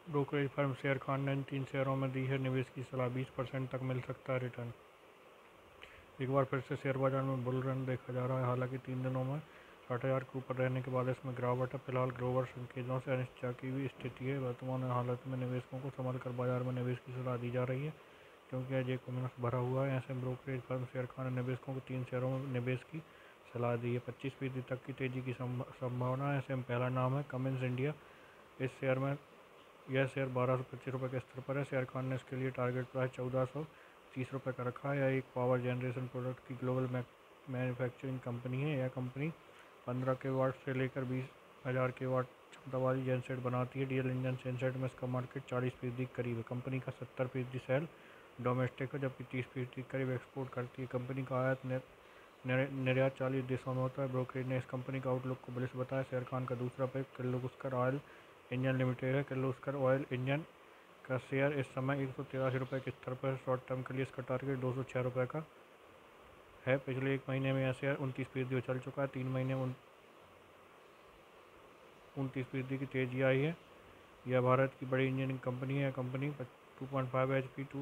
Brokerage firm share Khan ने इन 3 शेयरों में दी है निवेश की सलाह, 20% तक मिल सकता है रिटर्न। एक बार फिर से शेयर बाजार में बुल रन देखा जा रहा है। हालांकि 3 दिनों में 60,000 के ऊपर रहने के बाद इसमें गिरावट है। फिलहाल ग्लोबल संकेतों से अनिश्चितता की भी स्थिति है। वर्तमान हालत में निवेशकों को संभल कर बाजार में निवेश की सलाह दी जा रही है, क्योंकि आज एक उमस भरा हुआ है। ऐसे में ब्रोकरेज फर्म शेयर खान ने निवेशकों को 3 शेयरों में निवेश की सलाह दी है। 25% तक की तेजी की संभावना है। ऐसे में पहला नाम है कमिंस इंडिया। इस शेयर में यह शेयर 1225 रुपये के स्तर पर है। शेयर खान ने इसके लिए टारगेट प्राइस 1430 रुपये का रखा है। यह एक पावर जनरेशन प्रोडक्ट की ग्लोबल मैन्युफैक्चरिंग कंपनी है। यह कंपनी 15 के वाट से लेकर 20,000 के वाट क्षमता वाली जेनसेट बनाती है। डीजल इंजन जेनसेट में इसका मार्केट 40% के करीब है। कंपनी का 70% सेल डोमेस्टिक है, जबकि 30% करीब एक्सपोर्ट करती है। कंपनी का आयात निर्यात 40 देशों में होता है। ब्रोकरेज ने इस कंपनी का आउटलुक को बुलिश बताया। शेयर खान का दूसरा pick Kirloskar oil engine limited है। किर्लोस्कर ऑयल इंजन का शेयर इस समय 183 रुपये के स्तर पर है। शॉर्ट टर्म के लिए इसका टारगेट 206 रुपये का है। पिछले एक महीने में यह शेयर 29% उछल चुका है। 3 महीने में 29% की तेजी आई है। यह भारत की बड़ी इंजीनियरिंग कंपनी है। कंपनी 2.5 HP टू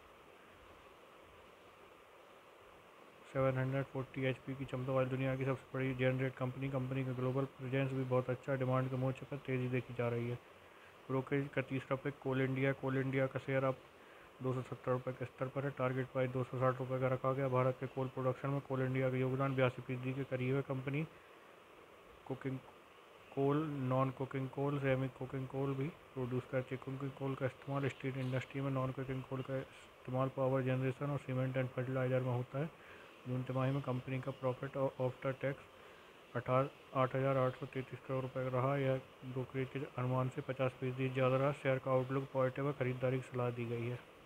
740 HP की क्षमता वाली दुनिया की सबसे बड़ी जनरेट कंपनी का ग्लोबल प्रेजेंस भी बहुत अच्छा है। डिमांड के मोर्चे पर तेज़ी देखी जा रही है। ब्रोकरेज का तीसरा पिक कोल इंडिया का शेयर अब 270 रुपये के स्तर पर है। टारगेट प्राइस 260 रुपये का रखा गया। भारत के कोल प्रोडक्शन में कोल इंडिया का योगदान 82% के करीब है। Company cooking coal, non cooking coal, semi cooking coal भी प्रोड्यूस करती है। कुकिंग कोल का इस्तेमाल स्टील इंडस्ट्री में, नॉन कुकिंग कोल का इस्तेमाल पावर जनरेशन और सीमेंट एंड फर्टिलाइजर में होता है। जून तिमाही में कंपनी का प्रॉफिट आफ्टर टैक्स 8,833 करोड़ रुपये रहा। यह ब्रोकरेज के अनुमान से 50% ज़्यादा रहा। शेयर का आउटलुक पॉजिटिव है। खरीदारी की सलाह दी गई है।